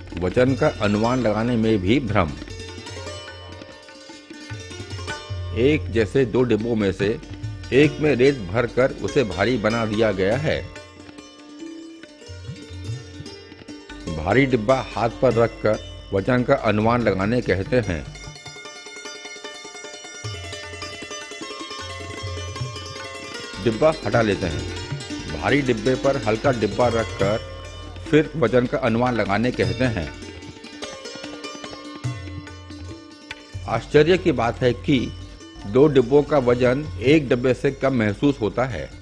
वजन का अनुमान लगाने में भी भ्रम। एक जैसे दो डिब्बों में से एक में रेत भरकर उसे भारी बना दिया गया है। भारी डिब्बा हाथ पर रखकर वजन का अनुमान लगाने कहते हैं। डिब्बा हटा लेते हैं। भारी डिब्बे पर हल्का डिब्बा रखकर फिर वजन का अनुमान लगाने कहते हैं। आश्चर्य की बात है कि दो डिब्बों का वजन एक डिब्बे से कम महसूस होता है।